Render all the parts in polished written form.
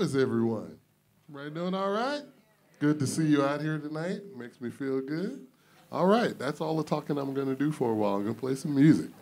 is everyone? Everybody doing all right? Good to see you out here tonight. Makes me feel good. All right, that's all the talking I'm going to do for a while. I'm going to play some music.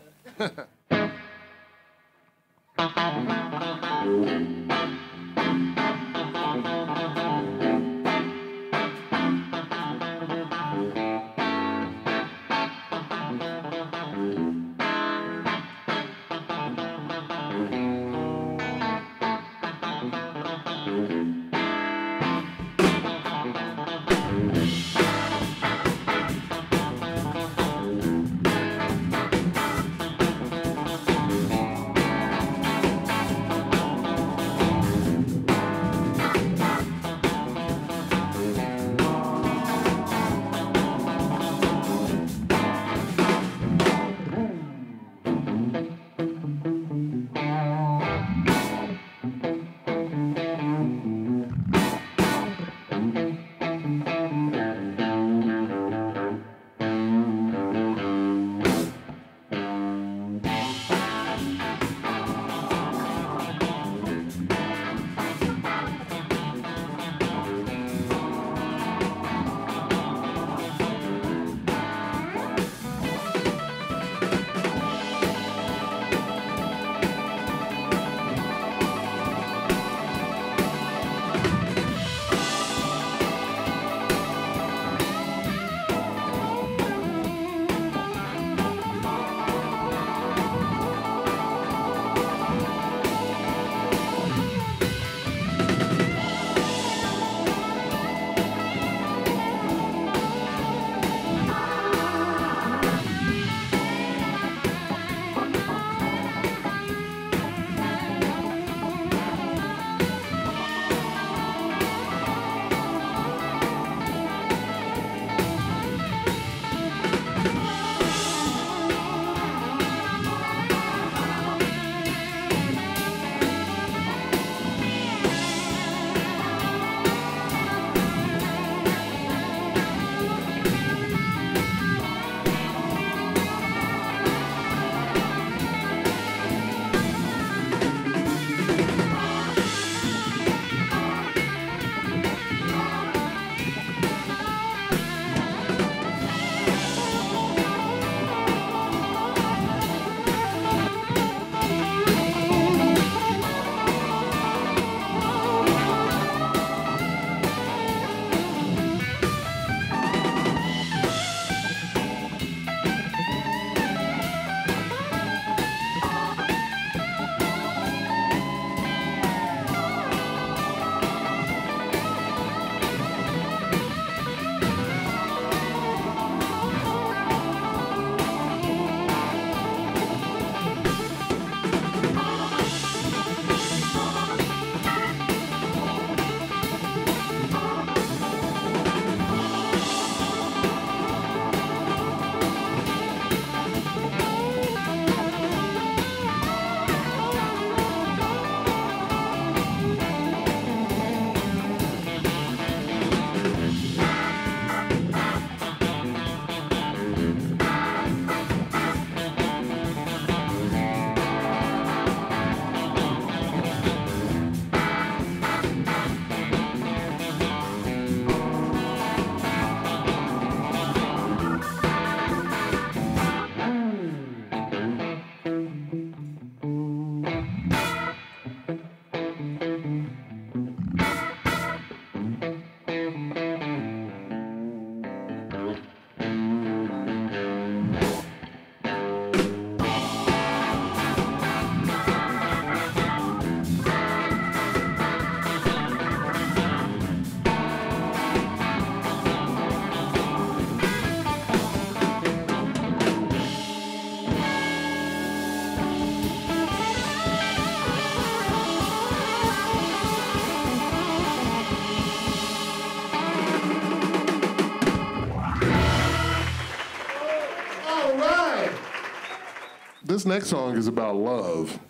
This next song is about love.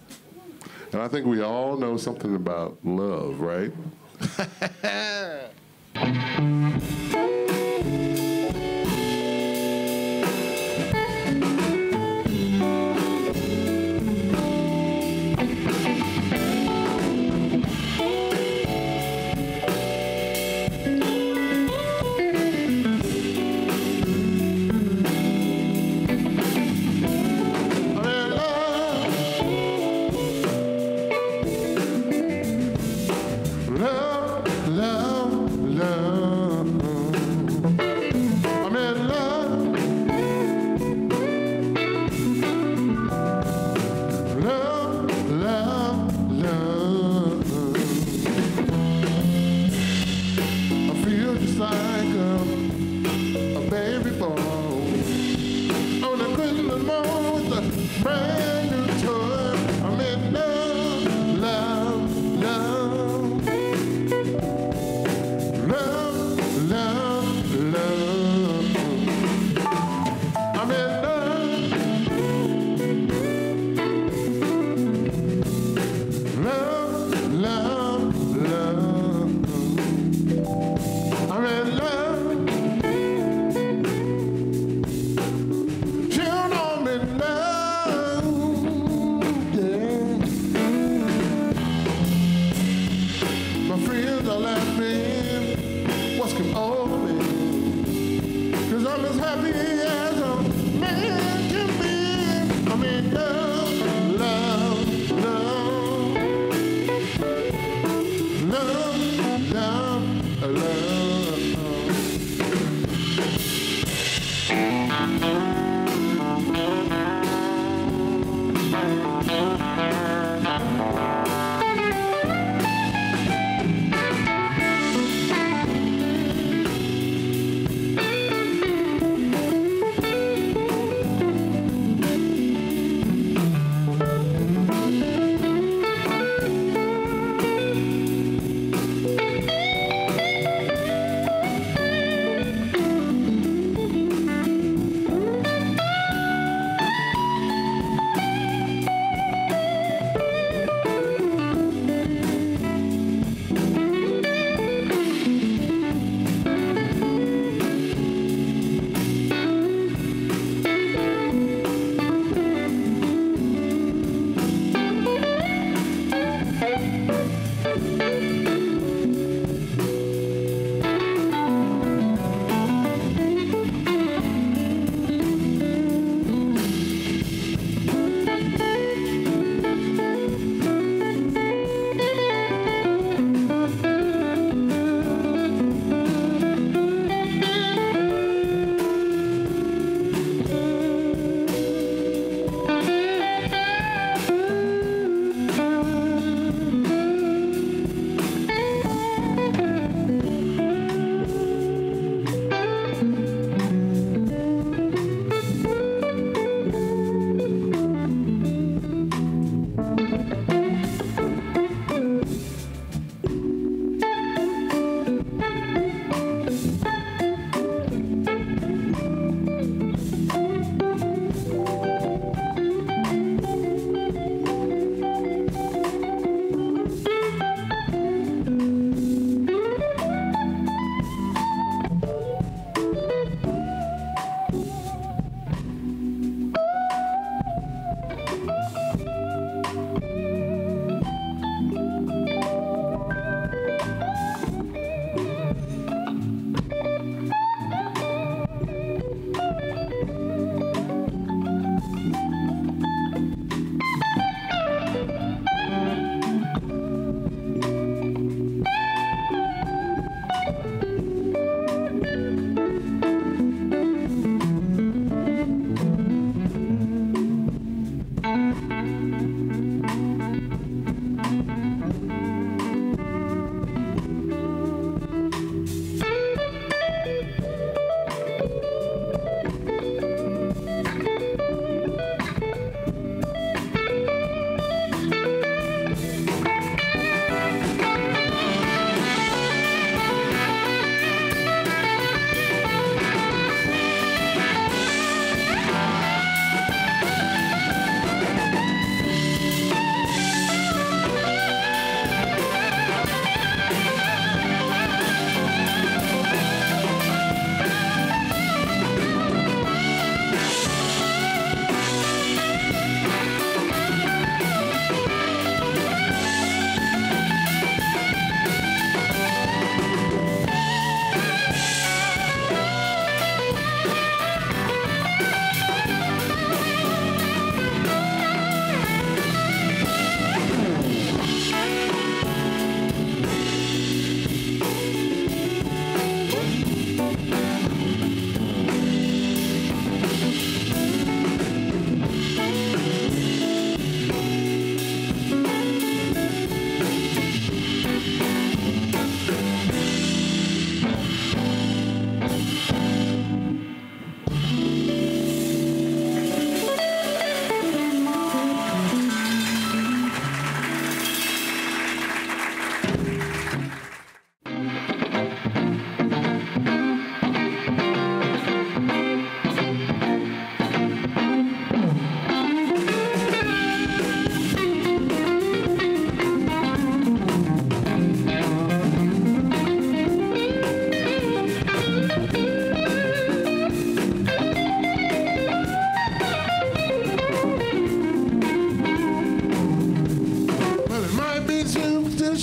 And I think we all know something about love, right? a brand new toy. I'm in love, love, love. Love, love, love. I'm in love. Love, love, love. I'm in love. You know me now, yeah. My friends are laughing. What's come over me? 'Cause I'm as happy as a man.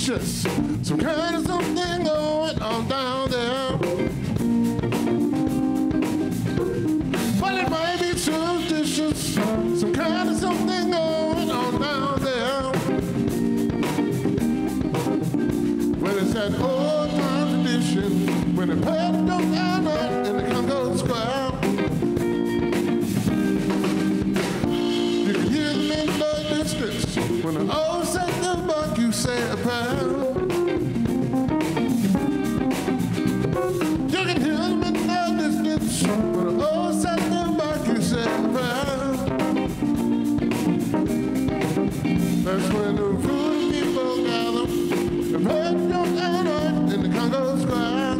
superstitious. Some kind of something going on down there. Well, it might be superstitious. Some kind of something going on down there. Well, it's that old time tradition when the party goes down in the Congo Square. You can hear them in the distance when the old set the buck you say a pound. You can hear them in the distance when the old set the buck you say a pound. That's when the food people gather. The party goes down in the Congo Square.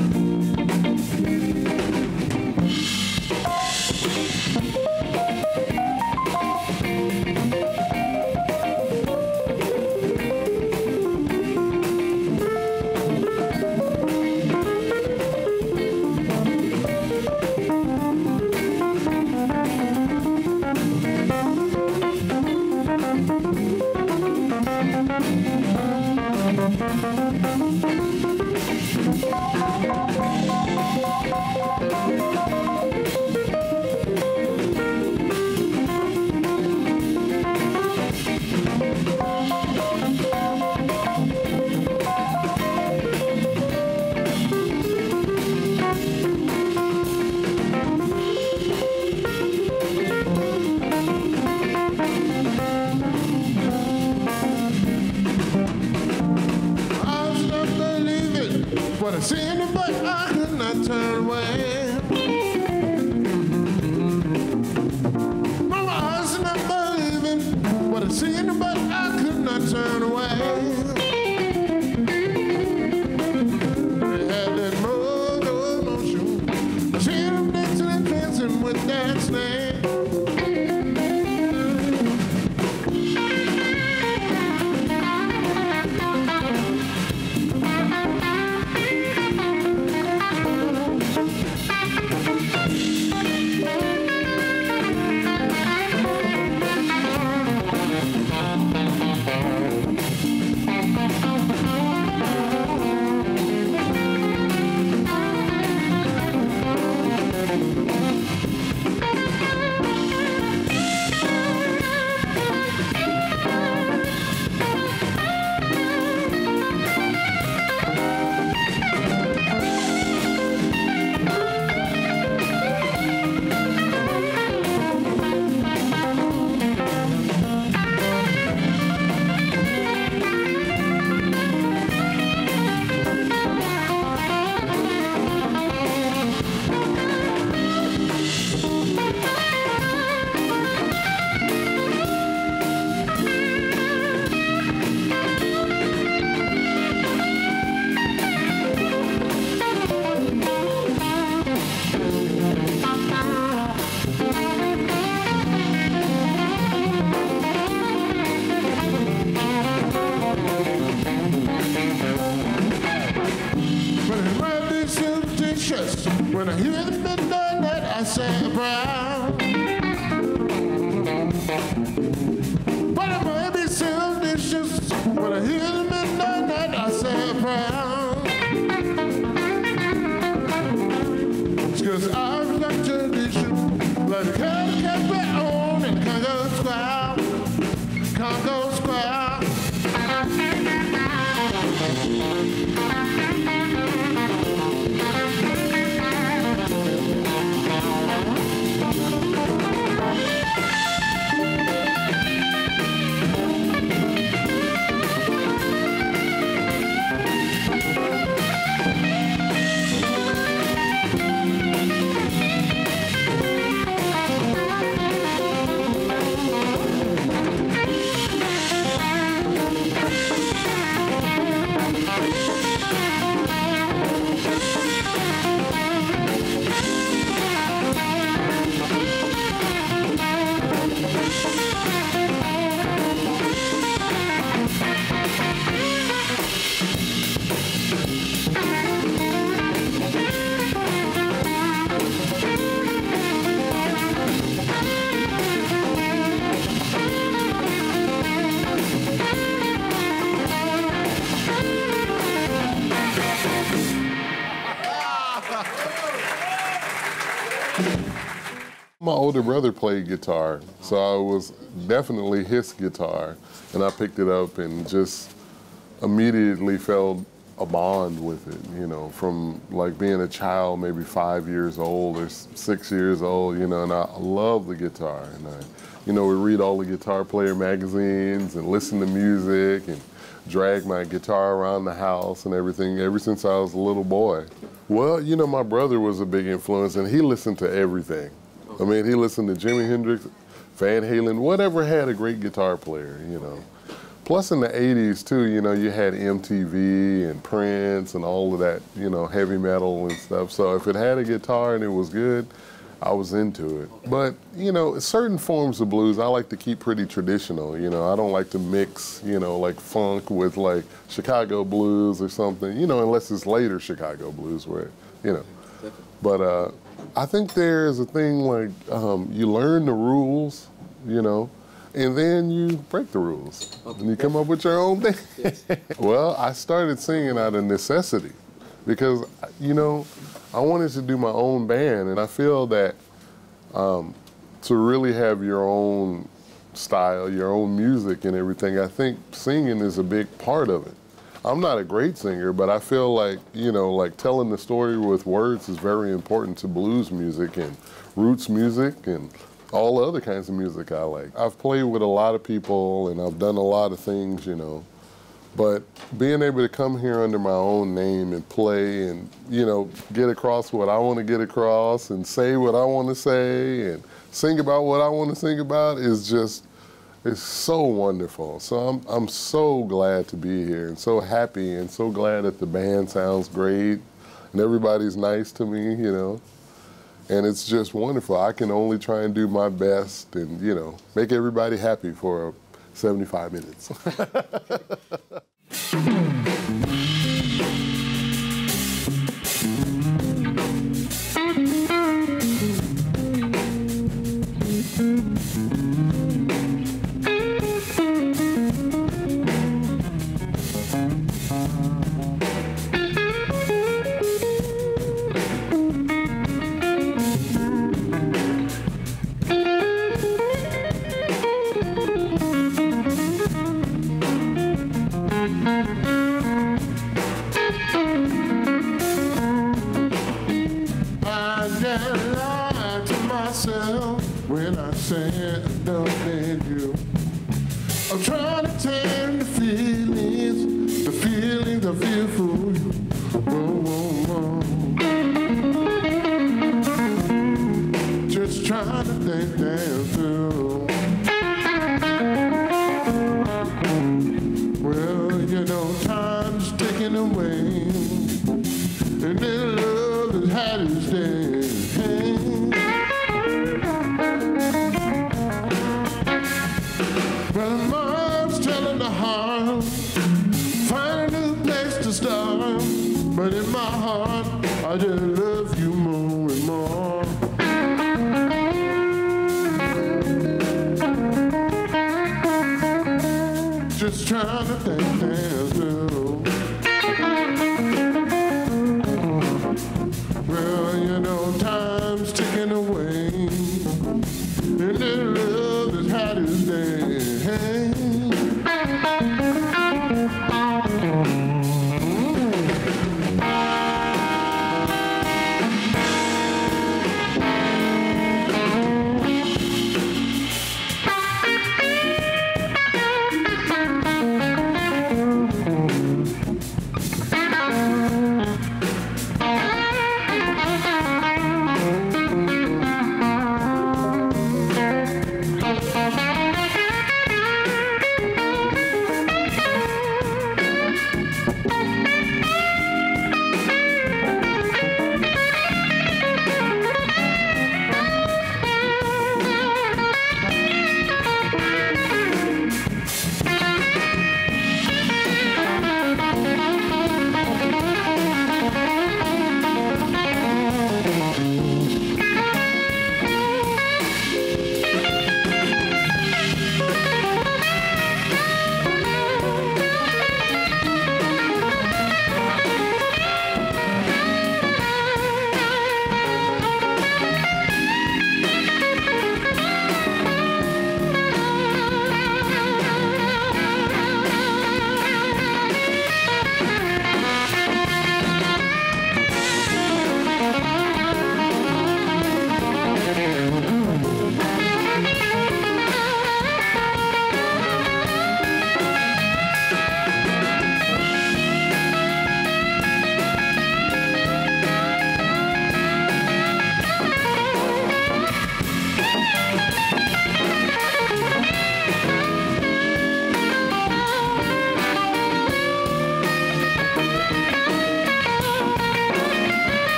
What I seen, but I could not turn away. My eyes are not believing what I seen, but I could not turn away. They had that motor motion. I seen them dancing and dancing with that snake. When I hear the midnight night, I say a prayer. But it might be so vicious. When I hear the midnight night, I say a prayer. It's 'cause I've got tradition, like a cat kept it on in Congo Square. Congo Square. older brother played guitar, so I was definitely his guitar, and I picked it up and just immediately felt a bond with it, you know, from like being a child, maybe 5 years old or 6 years old, you know, and I love the guitar. And you know, we read all the Guitar Player magazines and listen to music and drag my guitar around the house and everything ever since I was a little boy. Well, you know, my brother was a big influence, and he listened to everything. I mean, he listened to Jimi Hendrix, Van Halen, whatever had a great guitar player, you know. Plus in the 80s too, you know, you had MTV and Prince and all of that, you know, heavy metal and stuff. So if it had a guitar and it was good, I was into it. But, you know, certain forms of blues, I like to keep pretty traditional, you know. I don't like to mix, you know, like funk with like Chicago blues or something, you know, unless it's later Chicago blues where, you know. But I think there's a thing like you learn the rules, you know, and then you break the rules, and you come up with your own thing. Yes. Well, I started singing out of necessity because, you know, I wanted to do my own band, and I feel that to really have your own style, your own music and everything, I think singing is a big part of it. I'm not a great singer, but I feel like, you know, like telling the story with words is very important to blues music and roots music and all other kinds of music I like. I've played with a lot of people and I've done a lot of things, you know, but being able to come here under my own name and play and, you know, get across what I want to get across and say what I want to say and sing about what I want to sing about is just, it's so wonderful. So I'm so glad to be here and so happy and so glad that the band sounds great and everybody's nice to me, you know. And it's just wonderful. I can only try and do my best and, you know, make everybody happy for 75 minutes. When I said I don't need you, I'm trying to tame the feelings I feel for you. Whoa, whoa, whoa. Just trying to think things through. Well, you know, time's ticking away, and then love has had its day. Hey. Well, mom's telling the heart, find a new place to start. But in my heart, I just love you more and more. Just trying to think things through. Well, you know, time's ticking away, and then love has had its day.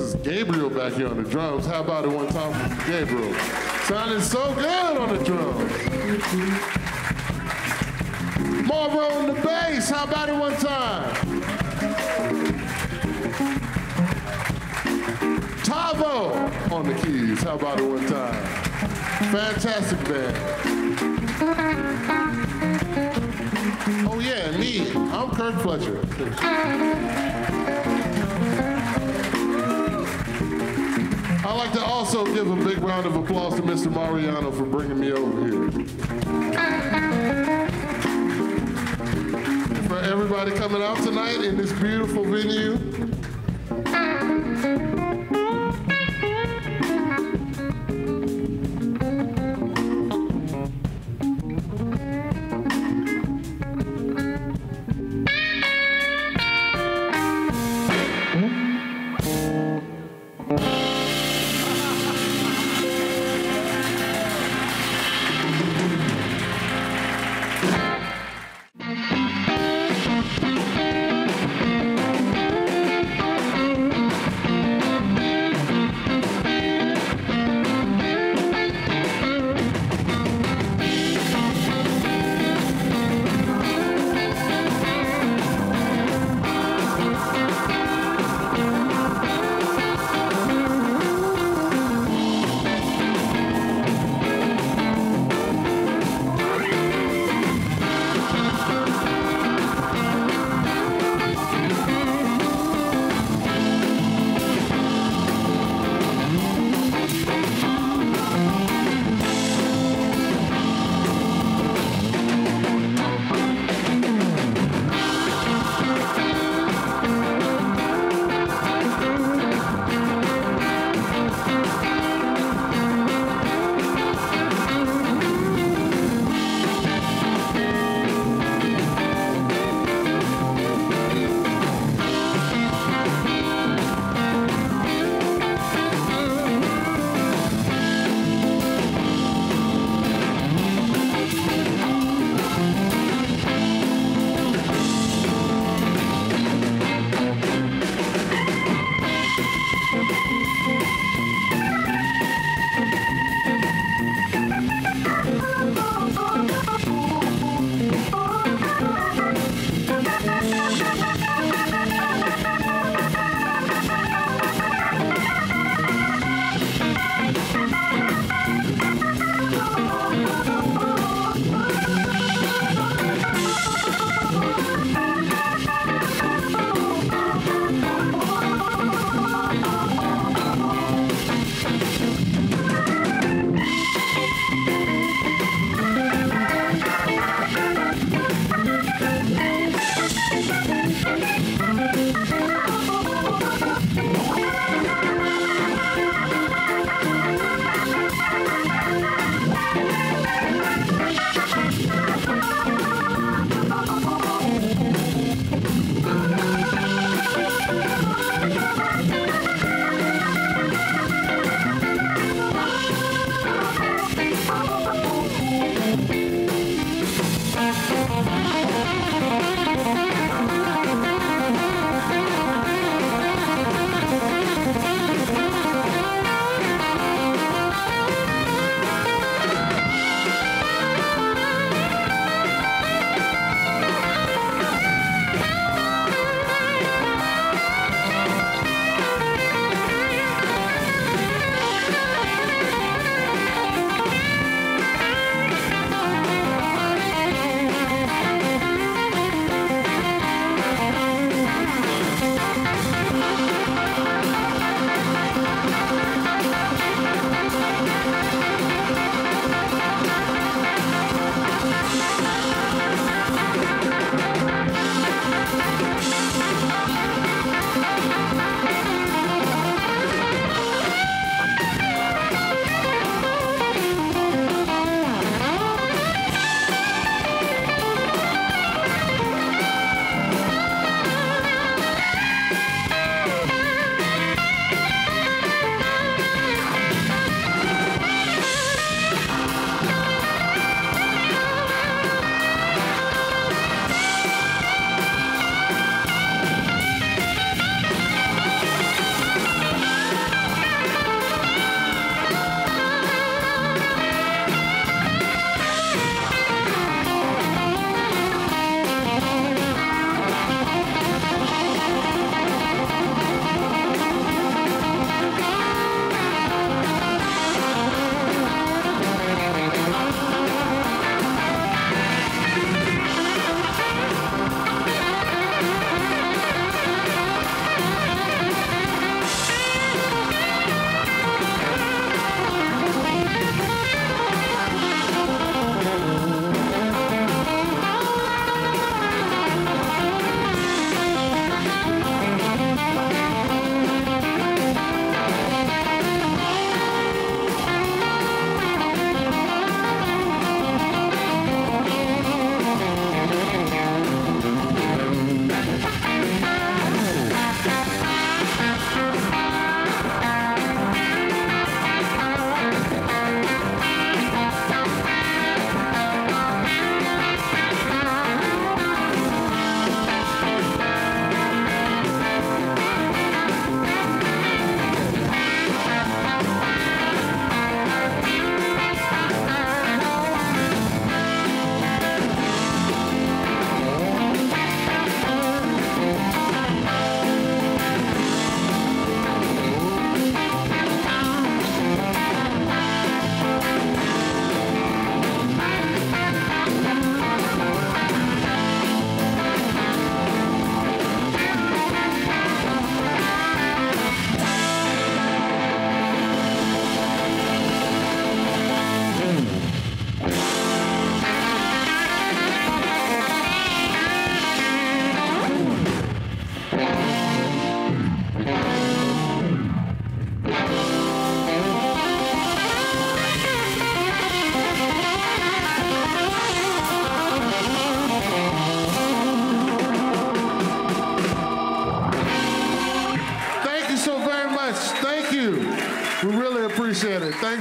is Gabriel back here on the drums. How about it one time for Gabriel? Sounding so good on the drums. Marvo on the bass. How about it one time? Tavo on the keys. How about it one time? Fantastic band. Oh yeah, me. I'm Kirk Fletcher. I'd like to also give a big round of applause to Mr. Mariano for bringing me over here. And for everybody coming out tonight in this beautiful venue.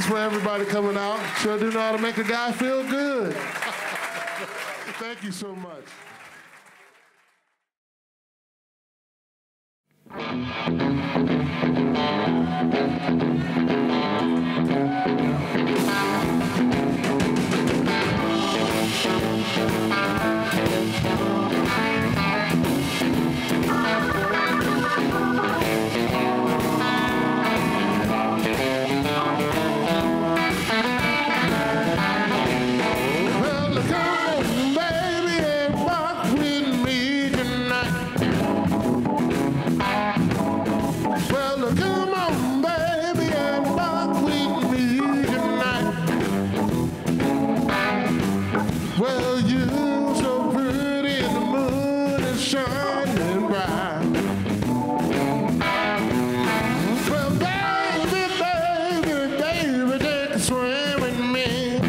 for everybody coming out. Sure do know how to make a guy feel good. Thank you so much. Well, you're so pretty and the moon is shining bright. Well, baby, baby, baby, take a swim with me.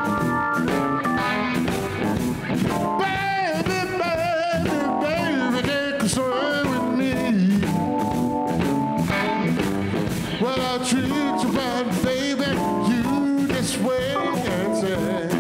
Baby, baby, baby, take a swim with me. Well, I'll treat you right, baby, you just wait and say.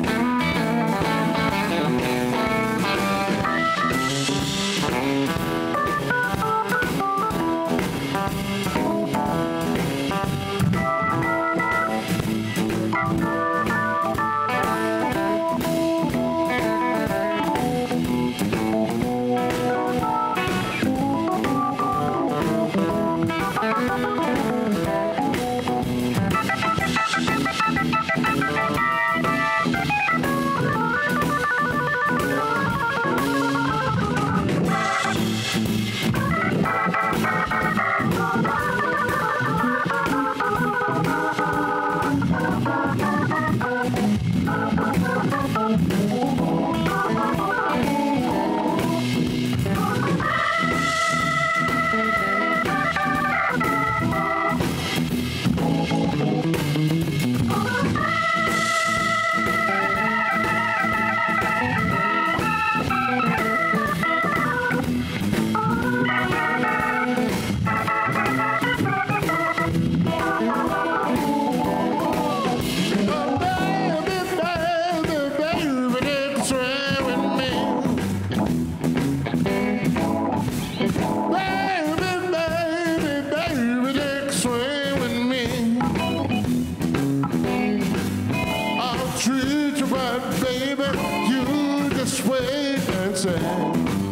Treat you right, baby, you just wait and say.